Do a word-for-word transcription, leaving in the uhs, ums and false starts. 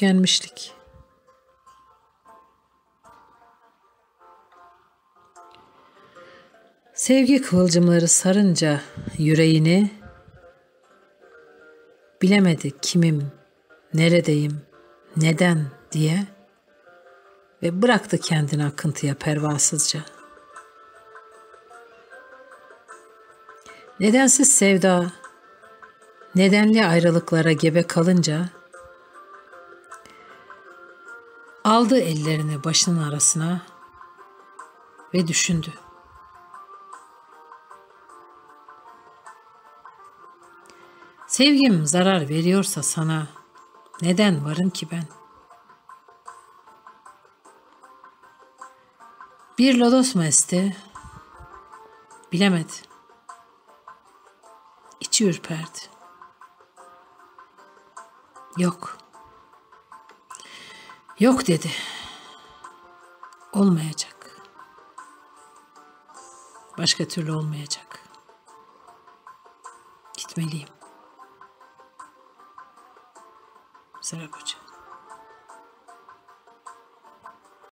tükenmişlik. Sevgi kıvılcımları sarınca yüreğini, bilemedi kimim, neredeyim, neden diye ve bıraktı kendini akıntıya pervasızca. Nedensiz sevda, nedenli ayrılıklara gebe kalınca aldı ellerini başının arasına ve düşündü. Sevgim zarar veriyorsa sana neden varım ki ben? Bir lodos mu esti? Bilemedi. İçi ürperdi. Yok. Yok dedi. Olmayacak. Başka türlü olmayacak. Gitmeliyim. Serap Hoca.